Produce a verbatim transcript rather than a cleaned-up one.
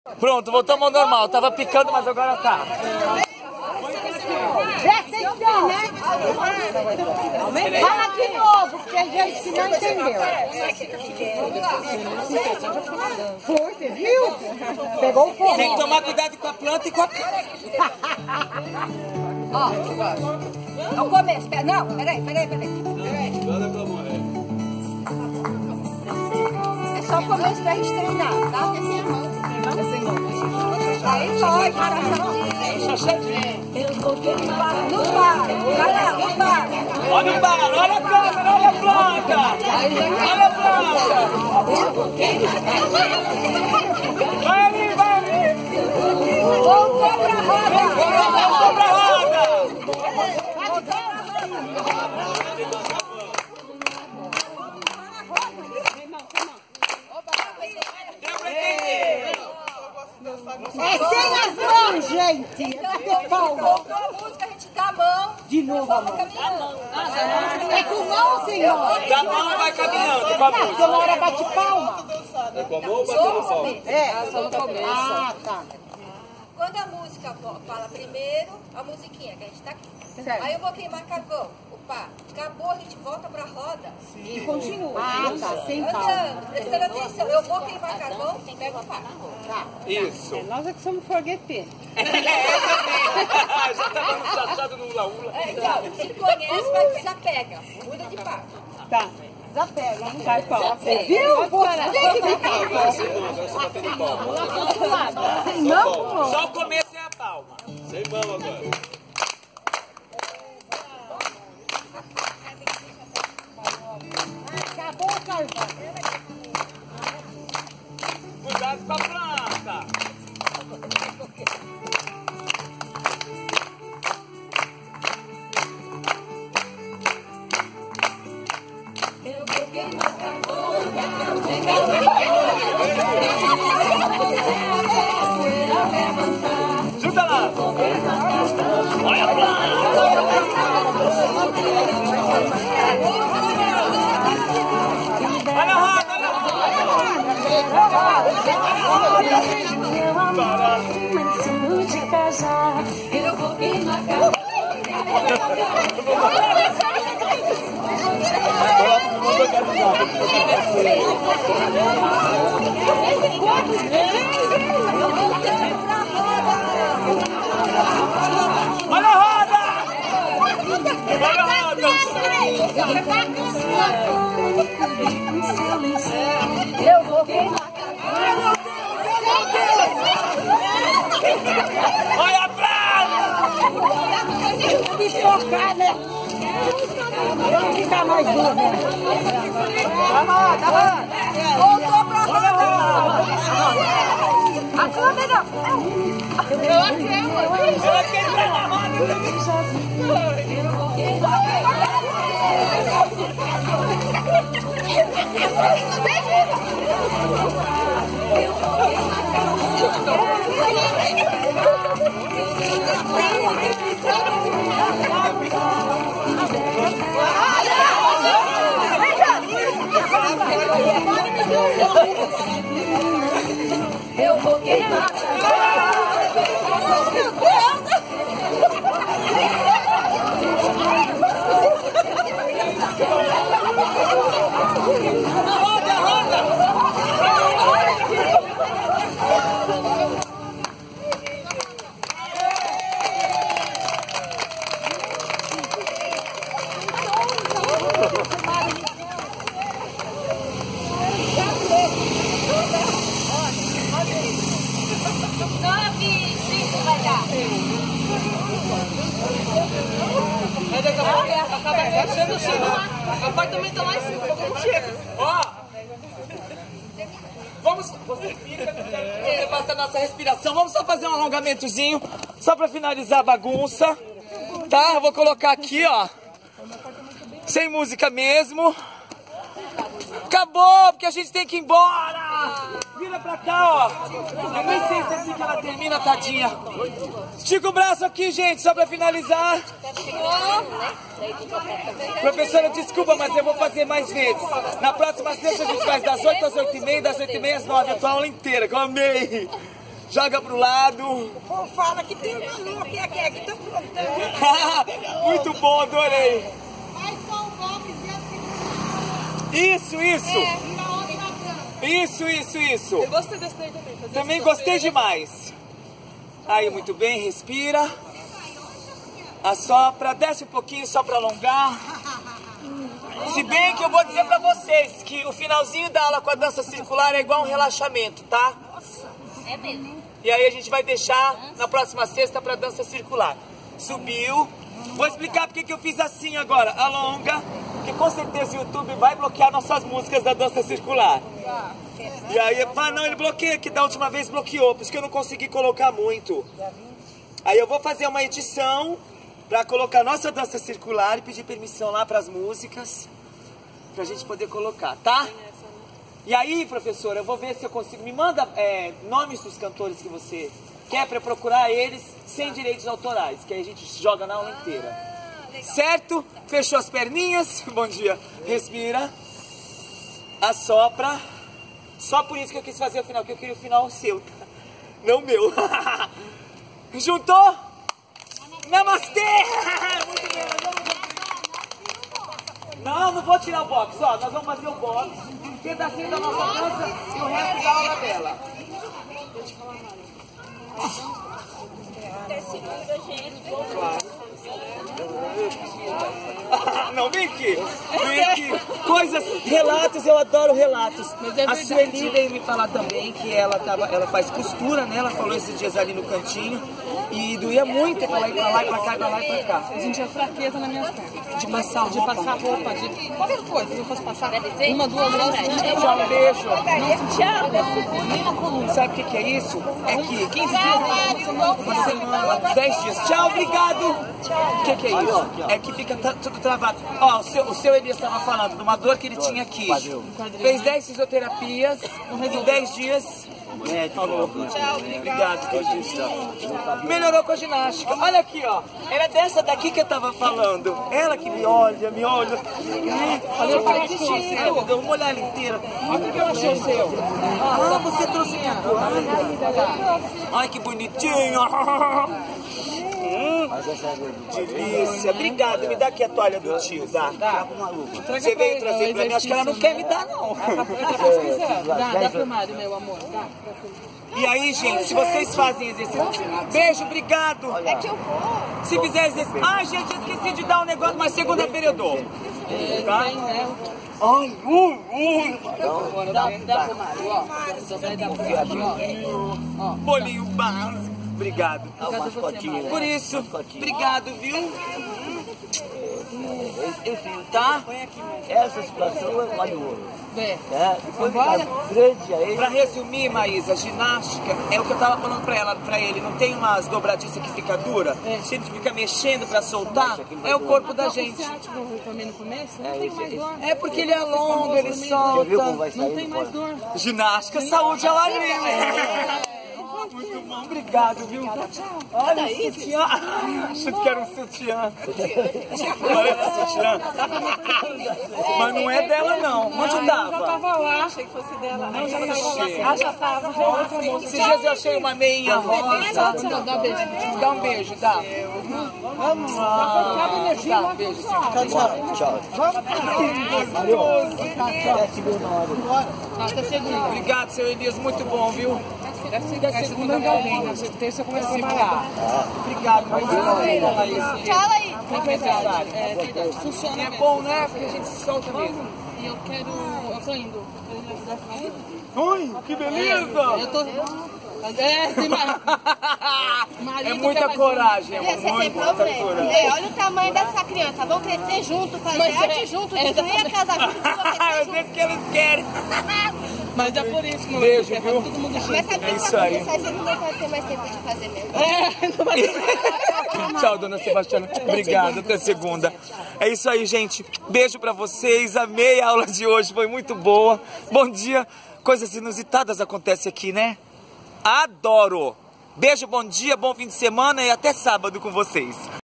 Pronto, voltamos ao normal. Tava picando, mas agora tá. Presta atenção, né? Fala de novo, porque a gente que não entendeu. Foi, você viu? Pegou o fogo. Tem que tomar cuidado com a planta e com a... Ó, é o começo. Não, peraí, peraí, peraí. É só o começo pra gente treinar, tá? Aí pode, para não. Não para, vai lá, não para. Olha o bar, olha a câmera, olha a planta. Olha a planta. Vai ali, vai ali. Voltou pra roda. Voltou pra roda. É sem as mãos, gente! Bater palma! Voltou a música, a gente dá a mão. De novo a mão. É com mão ou sem mão? Da mão vai caminhando com a música. Porque uma hora bate palma. É com a mão ou batendo palma? É, só no começo. Ah, tá. Quando a música fala primeiro, a musiquinha, que a gente tá aqui. Certo. Aí eu vou queimar carvão. Opa, acabou, a gente volta pra roda. E continua. Ah, tá. Sem palma. Andando, prestando atenção. Eu vou queimar carvão, pega o pá. Tá. Isso. Nós é que somos fogueteiros. Já tá dando chachado no ula-ula. É, então, se conhece, vai desapega. Muda de pá. Tá. Desapega. Não vai palma. Você viu? Você que me Agora sem mão, agora só batendo palma. Sem mão? Só o começo é a palma. Sem mão agora. Acabou o carvão. Cuidado com a planta. Junta lá. Olha a planta. Olha a roda, olha a Eu vou queimar carvão. Olha a roda! Olha a roda! Eu vou queimar Olha a praia! Me trocar, né? Vamos ficar mais duro, né? Tá bom, tá bom. Voltou pra roda. A câmera. Eu acredito. Ela quer entrar na roda também. Eu vou queimar. Roda, roda! Nove, cinco vai dar. Aí daqui a pouco acaba fechando o chão. Apartamento lá em cima, não chega. Ó! Vamos. Você fica, eu quero que você faça a nossa respiração. Vamos só fazer um alongamentozinho, só pra finalizar a bagunça. Tá? Eu vou colocar aqui, ó. Sem música mesmo. Acabou, porque a gente tem que ir embora! Vira pra cá, ó! Eu nem sei se é assim que ela termina, tadinha. Estica o braço aqui, gente, só pra finalizar. Professora, desculpa, mas eu vou fazer mais vezes. Na próxima sexta a gente faz das oito às oito e meia, das oito e meia às nove. A tua aula inteira, que eu amei. Joga pro lado. O povo fala que tem uma lua que é que é que estão plantando. Muito bom, adorei. Mas só o box e assim. Isso, isso. É, e na outra dança. Isso, isso, isso. Eu gostei desse daí também. Fazer Também esse gostei sorteio. demais. Aí, muito bem, respira. Assopra, desce um pouquinho só pra alongar. Se bem que eu vou dizer pra vocês que o finalzinho da aula com a dança circular é igual um relaxamento, tá? É mesmo. E aí a gente vai deixar na próxima sexta pra dança circular. Subiu. Vou explicar porque que eu fiz assim agora. Alonga, que com certeza o YouTube vai bloquear nossas músicas da dança circular. E aí, ah não, ele bloqueia, que da última vez bloqueou, por isso que eu não consegui colocar muito. Aí eu vou fazer uma edição pra colocar nossa dança circular e pedir permissão lá pras músicas, pra gente poder colocar, tá? E aí, professora, eu vou ver se eu consigo. Me manda é, nomes dos cantores que você quer pra eu procurar eles sem direitos autorais, que aí a gente joga na aula inteira. Certo? Fechou as perninhas. Bom dia. Respira. Assopra. Só por isso que eu quis fazer o final, porque eu queria o final seu, tá? Não meu. Juntou? Namastê! Muito bem, nós vamos... Não, não vou tirar o box, ó. Nós vamos fazer o box, um pedacinho da nossa dança e o resto da aula dela. Claro. Não, vem aqui. Vem aqui. Coisas, relatos, eu adoro relatos. A Sueli veio me falar também que ela, tava, ela faz costura, né? Ela falou esses dias ali no cantinho. E doía muito pra ir pra lá e pra cá, e pra lá e pra cá. Eu sentia fraqueza nas minhas pernas. De passar roupa. De passar roupa, de qualquer coisa. Se eu fosse passar uma, duas horas, Tchau, um beijo. não sentia nem na coluna. Sabe o que, que é isso? É que quinze dias, uma semana. uma semana, dez dias. Tchau, obrigado. O que, que é isso? É que fica tra- tudo travado. Ó, o seu, o seu Elias estava falando de uma dor que ele tinha aqui. Fez dez fisioterapias em dez dias. Falou. Tchau, obrigado. Melhorou com a ginástica. Olha aqui, ó. Era dessa daqui que eu tava falando. Ela que me olha, me olha. Olha eu falei, eu vou molhar ela inteira. Olha o que eu achei o seu. Ah, você trouxe minha cor. Ai, que bonitinho. Hum, delícia. Obrigado. Me dá aqui a toalha do tio, dá. Você veio trazer pra mim. Acho que ela não quer me dar, não. Dá, dá pro Mário, meu amor. Dá. E aí, gente, se vocês fazem exercício... Beijo, obrigado. É que eu vou. Se fizer exercício... Ah, gente, esqueci de dar um negócio, mas segunda-feira eu dou. Tá? Ai, ui, ui. Dá, dá pro Mário, ó. Vai dar pro Mário, ó. Bolinho básico. Obrigado. Por isso, obrigado, viu? Tá? Essa situação é valiosa. Vem. É, depois fica grande aí. Pra resumir, Maísa, ginástica é o que eu tava falando pra ela, pra ele. Não tem umas dobradiças que fica dura? Se a gente fica mexendo pra soltar, é o corpo da gente. Você acha que eu também no começo? Não tem mais dor. É porque ele alonga, ele Você viu como solta. vai Não sair? tem mais dor. Ginástica, saúde ao ar livre. Muito bom, obrigado, viu? Olha o sutiã. Achei que era um sutiã. Parece sutiã. Mas não é dela, não. Onde Eu tava? tava lá, achei que fosse dela. Não, já tava lá. Ixi. Ah, já tava. Já outra moça. Esses dias eu achei uma meinha rosa. Dá um beijo. Dá um beijo, dá. Vamos lá. Dá um beijo. Tchau, tchau. Até segunda hora. Até segunda. Obrigado, seu Elias. Muito bom, viu? É segunda galinha. Terça eu começo a trabalhar. Obrigado, Maísa. Fala aí. É verdade. É verdade. Funciona É mesmo. bom, né? Porque a gente se solta mesmo. E eu quero... Eu tô indo. Ui, que beleza! Eu tô... É, tem mais. É Marido muita quer mais coragem, é Você tem muita problema. coragem. Ei, olha o tamanho dessa criança. Vão crescer junto, fazer Mas arte é- junto, é destruir a casa junto, vão Às crescer junto. vezes que eles querem. Mas é por isso que meu Beijo, marido quer viu? fazer todo mundo junto. Mas sabe o É que isso vai aí. acontecer? Você não vai ter mais tempo de fazer mesmo. É, não vai Tchau, dona Sebastiana. Obrigado, até segunda. É isso aí, gente. Beijo pra vocês. Amei a aula de hoje, foi muito boa. Bom dia. Coisas inusitadas acontecem aqui, né? Adoro. Beijo, bom dia, bom fim de semana e até sábado com vocês.